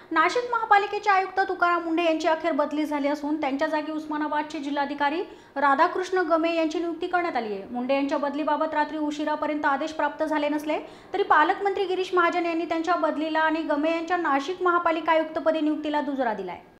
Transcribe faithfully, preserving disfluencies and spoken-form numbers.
नाशिक महापालिकेचे आयुक्त तुकाराम मुंढे यांची अखेर बदली झाली असून त्यांच्या जागी उस्मानाबादचे जिल्हाधिकारी राधाकृष्ण गमे यांची नियुक्ती करण्यात आली आहे। मुंढे यांच्या बदलीबाबत रात्री उशिरापर्यंत आदेश प्राप्त झाले नसले तरी पालकमंत्री गिरीश महाजन यांनी त्यांच्या बदलीला आणि गमे यांच्या नाशिक महापालिका आयुक्तपदी नियुक्तीला दुजोरा दिलाय।